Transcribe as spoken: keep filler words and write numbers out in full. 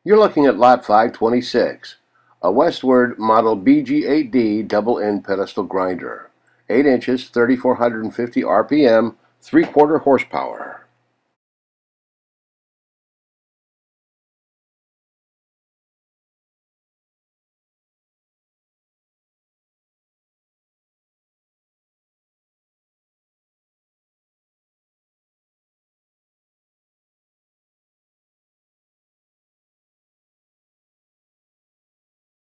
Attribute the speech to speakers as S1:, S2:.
S1: You're looking at lot five twenty-six, a Westward model B G eight D double-end pedestal grinder, eight inches, thirty-four fifty R P M, three quarter horsepower.